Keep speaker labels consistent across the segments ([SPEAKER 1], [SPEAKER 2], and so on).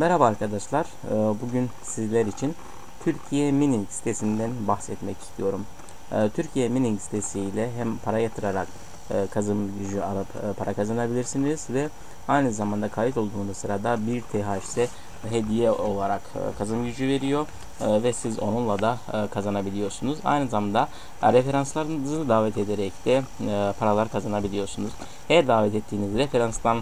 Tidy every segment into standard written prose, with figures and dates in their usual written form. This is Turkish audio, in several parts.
[SPEAKER 1] Merhaba arkadaşlar. Bugün sizler için Türkiye Mining sitesinden bahsetmek istiyorum. Türkiye Mining sitesiyle hem para yatırarak kazanım gücü alıp para kazanabilirsiniz ve aynı zamanda kayıt olduğunuz sırada bir THC hediye olarak kazanım gücü veriyor ve siz onunla da kazanabiliyorsunuz. Aynı zamanda referanslarınızı davet ederek de paralar kazanabiliyorsunuz. Her davet ettiğiniz referanstan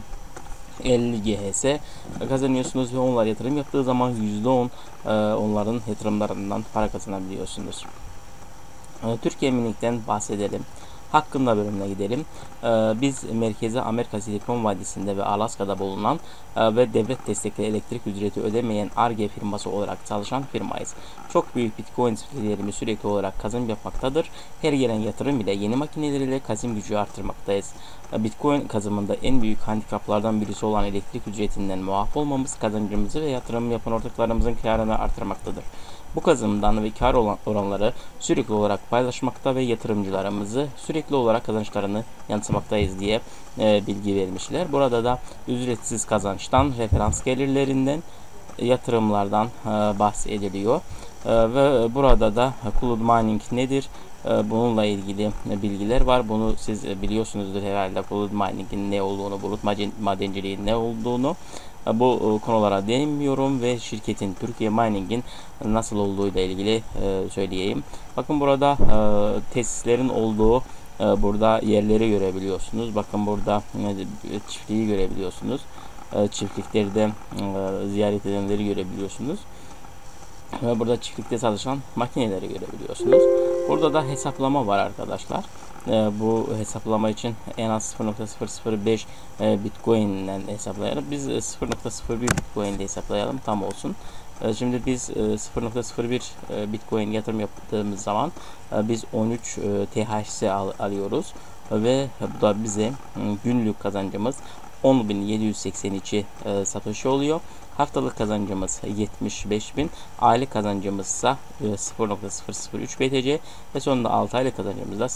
[SPEAKER 1] 50 GHS kazanıyorsunuz ve onlar yatırım yaptığı zaman %10 onların yatırımlarından para kazanabiliyorsunuz. Türkiye Mining'den bahsedelim. Hakkında bölümüne gidelim. Biz merkezi Amerika Silikon Vadisi'nde ve Alaska'da bulunan ve devlet destekli elektrik ücreti ödemeyen Ar-Ge firması olarak çalışan firmayız. Çok büyük Bitcoin çiftliklerimiz sürekli olarak kazanım yapmaktadır. Her gelen yatırım ile yeni makineleriyle kazanım gücü artırmaktayız. Bitcoin kazanımında en büyük handikaplardan birisi olan elektrik ücretinden muaf olmamız kazancımızı ve yatırım yapan ortaklarımızın karını artırmaktadır. Bu kazanımdan ve kar oranları sürekli olarak paylaşmakta ve yatırımcılarımızı sürekli olarak kazançlarını yansımaktayız diye bilgi vermişler. Burada da ücretsiz kazançtan, referans gelirlerinden, yatırımlardan bahsediliyor. Ve burada da Cloud Mining nedir? Bununla ilgili bilgiler var. Bunu siz biliyorsunuzdur herhalde, Cloud Mining'in ne olduğunu, bulut madenciliğin ne olduğunu. Bu konulara değinmiyorum ve şirketin Türkiye Mining'in nasıl olduğu ile ilgili söyleyeyim. Bakın burada tesislerin olduğu burada yerleri görebiliyorsunuz. Bakın burada çiftliği görebiliyorsunuz. Çiftliklerde ziyaret edenleri görebiliyorsunuz. Ve burada çiftlikte çalışan makineleri görebiliyorsunuz. Burada da hesaplama var arkadaşlar. Bu hesaplama için en az 0.005 Bitcoin ile hesaplayalım. Biz 0.01 Bitcoin ile hesaplayalım, tam olsun. Şimdi biz 0.01 Bitcoin yatırım yaptığımız zaman biz 13 THC alıyoruz ve bu da bize günlük kazancımız 10.782 Satoshi oluyor. Haftalık kazancımız 75.000, aylık kazancımız ise 0.003 BTC ve sonunda 6 aylık kazancımız da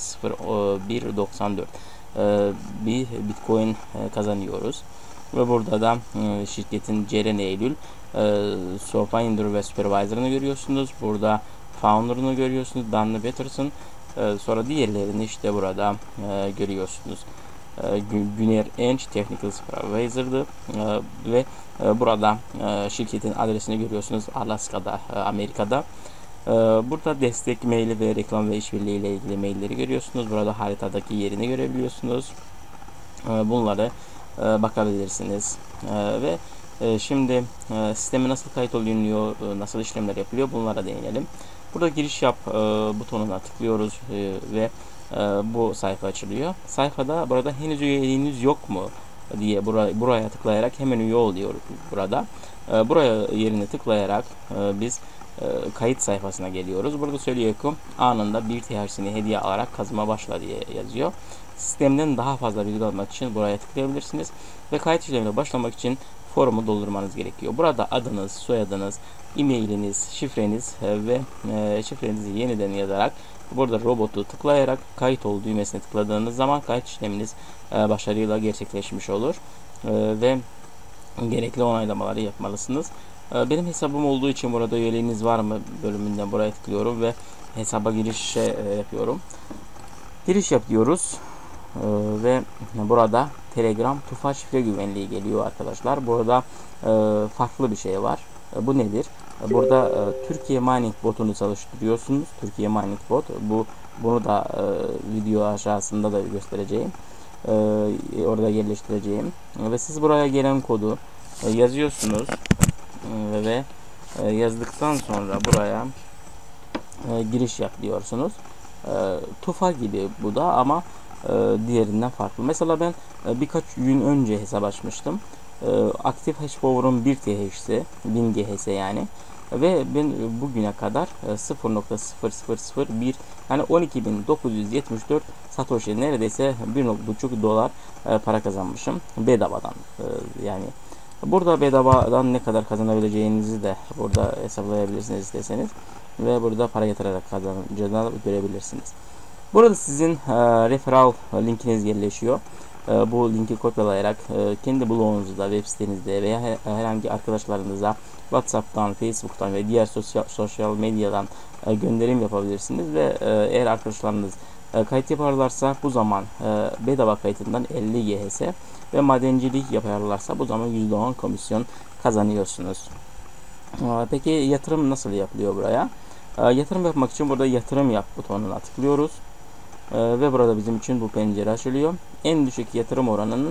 [SPEAKER 1] 0.0194 bir Bitcoin kazanıyoruz. Ve burada da şirketin Ceren Eylül Co-founder ve Supervisor'ını görüyorsunuz. Burada Founder'ını görüyorsunuz, Dan Peterson. Sonra diğerlerini işte burada görüyorsunuz. Güner Enç Technical Supervisor'dı ve burada şirketin adresini görüyorsunuz, Alaska'da, Amerika'da. Burada destek maili ve reklam ve işbirliği ile ilgili mailleri görüyorsunuz. Burada haritadaki yerini görebiliyorsunuz. Bunları bakabilirsiniz. Ve şimdi sisteme nasıl kayıt olunuyor, nasıl işlemler yapılıyor, bunlara değinelim. Burada giriş yap butonuna tıklıyoruz ve bu sayfa açılıyor. Sayfada burada henüz üyeliğiniz yok mu diye buraya tıklayarak hemen üye oluyor burada. Buraya yerine tıklayarak biz kayıt sayfasına geliyoruz. Burada söylüyor ki anında bir THC'ni hediye alarak kazıma başla diye yazıyor. Sistemden daha fazla bilgi almak için buraya tıklayabilirsiniz ve kayıt işlemine başlamak için formu doldurmanız gerekiyor. Burada adınız, soyadınız, e-mailiniz, şifreniz ve şifrenizi yeniden yazarak burada robotu tıklayarak kayıt ol düğmesine tıkladığınız zaman kayıt işleminiz başarıyla gerçekleşmiş olur ve gerekli onaylamaları yapmalısınız. Benim hesabım olduğu için burada üyeliğiniz var mı bölümünden buraya tıklıyorum ve hesaba giriş yapıyorum. Giriş yapıyoruz ve burada Telegram Tufa şifre güvenliği geliyor arkadaşlar. Burada farklı bir şey var. Bu nedir? Burada Türkiye Mining botunu çalıştırıyorsunuz. Türkiye Mining bot. Bunu da video aşağısında da göstereceğim. Orada yerleştireceğim. Ve siz buraya gelen kodu yazıyorsunuz ve yazdıktan sonra buraya giriş yap diyorsunuz. Tufa gibi bu da ama diğerinden farklı. Mesela ben birkaç gün önce hesap açmıştım. Aktif hash power'ım 1 THC, 1000 GHS yani. Ve ben bugüne kadar 0.0001 yani 12.974 Satoshi, neredeyse 1,5 dolar para kazanmışım bedavadan. Yani burada bedavadan ne kadar kazanabileceğinizi de burada hesaplayabilirsiniz isterseniz ve burada para yatırarak kazanacağını görebilirsiniz. Burada sizin referral linkiniz yerleşiyor. bu linki kopyalayarak kendi blogunuzda, web sitenizde veya herhangi arkadaşlarınıza WhatsApp'tan, Facebook'tan ve diğer sosyal medyadan gönderim yapabilirsiniz ve eğer arkadaşlarınız kayıt yaparlarsa bu zaman bedava kayıtından 50 YHS ve madencilik yaparlarsa bu zaman %10 komisyon kazanıyorsunuz. Peki yatırım nasıl yapılıyor buraya? Yatırım yapmak için burada yatırım yap butonuna tıklıyoruz. Ve burada bizim için bu pencere açılıyor. En düşük yatırım oranının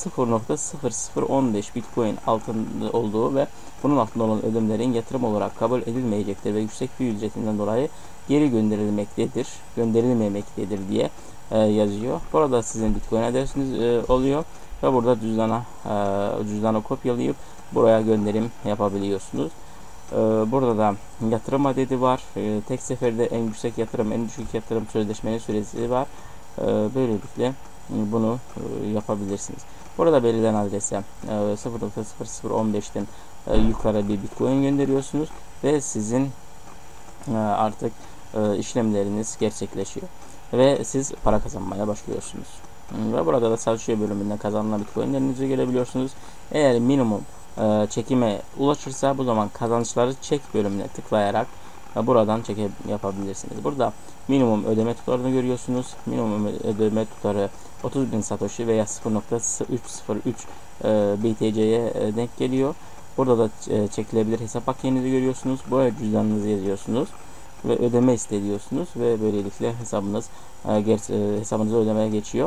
[SPEAKER 1] 0.0015 Bitcoin altında olduğu ve bunun altında olan ödemelerin yatırım olarak kabul edilmeyecektir ve yüksek bir ücretinden dolayı geri gönderilmemektedir diye yazıyor. Burada sizin Bitcoin adresiniz oluyor ve burada cüzdana kopyalayıp buraya gönderim yapabiliyorsunuz. Burada da yatırım adedi var. Tek seferde en yüksek yatırım, en düşük yatırım sözleşmenin süresi var. Böylelikle bunu yapabilirsiniz. Burada belirlenen adrese 0.0015'ten yukarı bir Bitcoin gönderiyorsunuz ve sizin artık işlemleriniz gerçekleşiyor ve siz para kazanmaya başlıyorsunuz. Ve burada da satışıyor bölümünden kazanılan Bitcoin'lerinizi görebiliyorsunuz. Eğer minimum çekime ulaşırsa bu zaman kazançları çek bölümüne tıklayarak buradan çekim yapabilirsiniz. Burada minimum ödeme tutarını görüyorsunuz. Minimum ödeme tutarı 30.000 Satoshi veya 0.303 BTC'ye denk geliyor. Burada da çekilebilir hesap hakiyenizi görüyorsunuz. Buraya cüzdanınızı yazıyorsunuz ve ödeme istediyorsunuz ve böylelikle hesabınıza ödemeye geçiyor.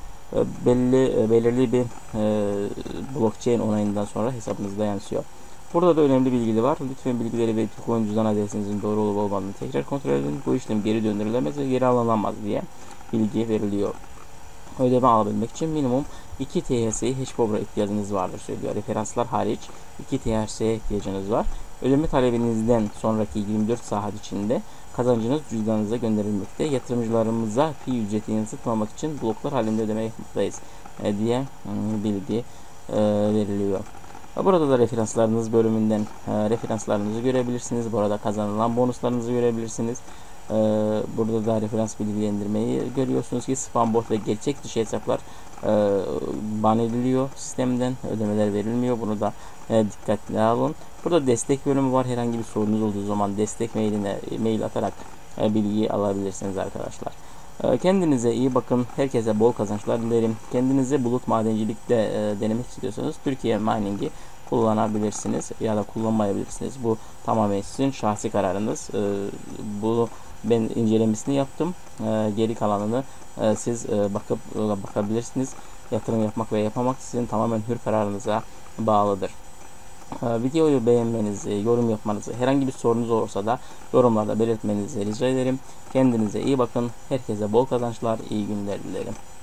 [SPEAKER 1] Belirli bir blockchain onayından sonra hesabınızda yansıyor. Burada da önemli bilgileri var. Lütfen bilgileri ve Bitcoin cüzdan adresinizin doğru olup olmadığını tekrar kontrol edin. Bu işlem geri döndürülemez ve geri alınamaz diye bilgi veriliyor. Ödeme alabilmek için minimum 2 THS'ye Hashpower'a ihtiyacınız vardır söylüyor. Referanslar hariç 2 THS'ye ihtiyacınız var. Ödeme talebinizden sonraki 24 saat içinde kazancınız cüzdanınıza gönderilmekte. Yatırımcılarımıza fi ücretini yansıtmamak için bloklar halinde ödeme yapmaktayız diye bilgi veriliyor. Burada da referanslarınız bölümünden referanslarınızı görebilirsiniz. Burada kazanılan bonuslarınızı görebilirsiniz. Burada da referans bilgilendirmeyi görüyorsunuz ki spam bot ve gerçek dışı hesaplar ban ediliyor sistemden, ödemeler verilmiyor. Bunu da dikkatli alın. Burada destek bölümü var. Herhangi bir sorunuz olduğu zaman destek mailine mail atarak bilgi alabilirsiniz arkadaşlar. Kendinize iyi bakın. Herkese bol kazançlar dilerim. Kendinize bulut madencilikte denemek istiyorsanız Türkiye Mining'i kullanabilirsiniz ya da kullanmayabilirsiniz. Bu tamamen sizin şahsi kararınız. Bu ben incelemesini yaptım. Geri kalanını siz bakabilirsiniz. Yatırım yapmak ve yapmamak sizin tamamen hür kararınıza bağlıdır. Videoyu beğenmenizi, yorum yapmanızı, herhangi bir sorunuz olursa da yorumlarda belirtmenizi rica ederim. Kendinize iyi bakın. Herkese bol kazançlar, iyi günler dilerim.